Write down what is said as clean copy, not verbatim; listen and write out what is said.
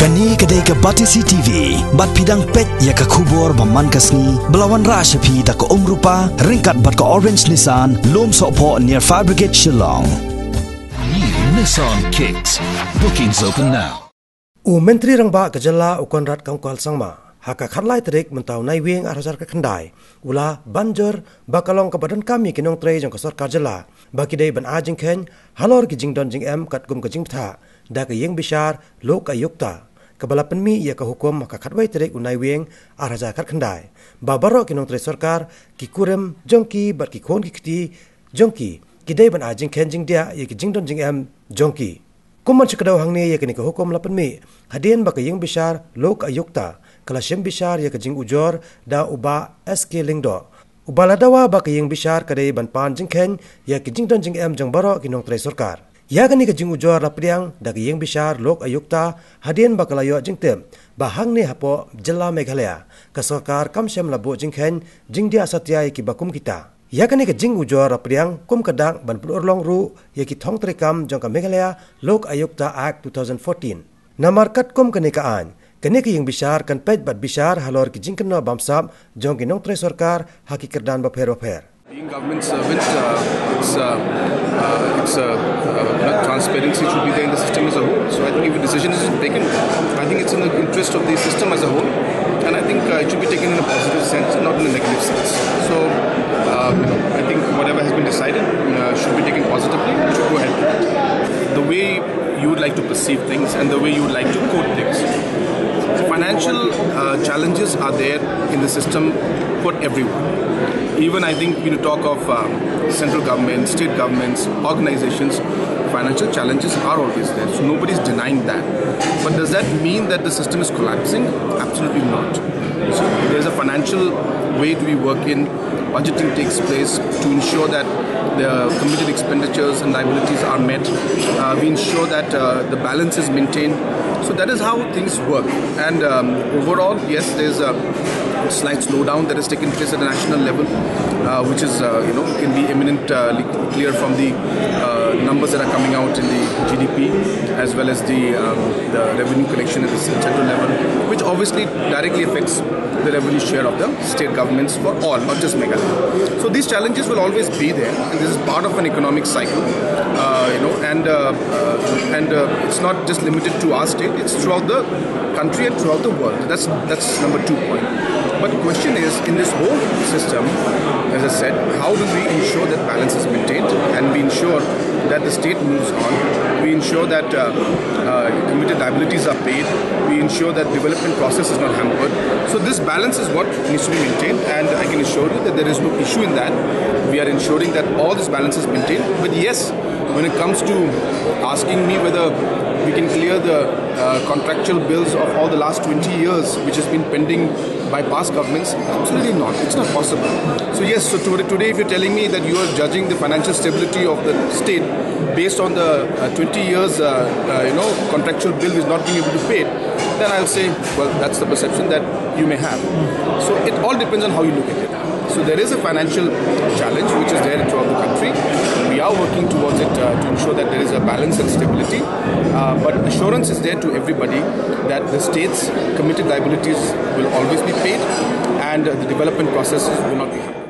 Kani kadai ke Batisi TV, bat pidang pet ya ke kubur baman kasni, belawan rasa pi tak ke rupa, ringkat bat ke Orange Nissan, lom sokpo near Fire Brigade Shillong. New Nissan Kicks. Bookings open now. Menteri Rangba Kejala Konrad Kangkal Sangma. Haka kharlai terik mentau nai wing arhajar ke kendai. Ula banjur bakalong ke badan kami kinong trei jong ke sarkar jela. Baki day ban ajing ken halor ki jingdon jing em kat gum ke jing ptha. Da ke yeng bishar lok ayukta. Kebala penmi ia ke hukum haka khatwai terik unai wing arhajar kat kendai. Babaro kinong trei sarkar ki kurem jongki bat ki khon ki kiti jongki. Kidai ban ajing ken jing dia ia ki jingdon jing em jongki. Kuman cikadau hangni ia kini ke hukum lapan mi. Hadian baka yeng bishar lok ayukta. Kalasem bishar ya kajing ujor da uba SK Lingdo. Uba ladawa ba kajing bishar kadai banpan jingken ya kajing don jing em jang baro kinong tre sarkar. Ya kani kajing ujor lapriang da kajing bishar lok ayukta hadian ba kalayo jingtem ba hangni hapo jela Meghalaya ka sarkar kamsem labo jingken jingdia satya ki bakum kita. Ya kani kajing ujor lapriang kum kadang ban pulurlong ru ya ki thong trekam jang ka Meghalaya Lok Ayukta Act 2014. Namarkat kum kani kaan kene ki yang bishar kan pej bat bishar halor ki jingken no bamsam jong ki nong tre sarkar haki kerdan bapher. Being government servant, transparency should be there in the system as a whole. So I think if a decision is taken, I think it's in the interest of the system as a whole, and I think it should be taken in a positive sense and not in a negative sense. So I think whatever has been decided should be taken positively. We should go ahead. The way you would like to perceive things and the way you would like to quote things. Financial challenges are there in the system for everyone. Even I think when you talk of central government, state governments, organizations, financial challenges are always there. So nobody's denying that. But does that mean that the system is collapsing? Absolutely not. So there's a financial way to be working. Budgeting takes place to ensure that the committed expenditures and liabilities are met. We ensure that the balance is maintained. So that is how things work. And overall, yes, there's a slight slowdown that has taken place at a national level, which is, can be eminently clear from the numbers that are coming out in the GDP, as well as the revenue collection at the central level, which obviously directly affects the revenue share of the state governments for all, not just Meghalaya. So these challenges will always be there, and this is part of an economic cycle, and it's not just limited to our state; it's throughout the country and throughout the world. That's number 2 point. But the question is, in this whole system, as I said, how do we ensure that balance is maintained and we ensure that the state moves on? We ensure that committed liabilities are paid. We ensure that development process is not hampered. So this balance is what needs to be maintained, and I can assure you that there is no issue in that. We are ensuring that all this balance is maintained. But yes, when it comes to asking me whether we can clear the contractual bills of all the last 20 years, which has been pending by past governments, absolutely not. It's not possible. So yes, so today if you're telling me that you are judging the financial stability of the state based on the 20 years, contractual bill is not being able to pay it, then I'll say, well, that's the perception that you may have. So it all depends on how you look at it. So there is a financial challenge which is there throughout the country. We are working towards it to ensure that there is a balance and stability. But assurance is there to everybody that the state's committed liabilities will always be paid and the development processes will not be hampered.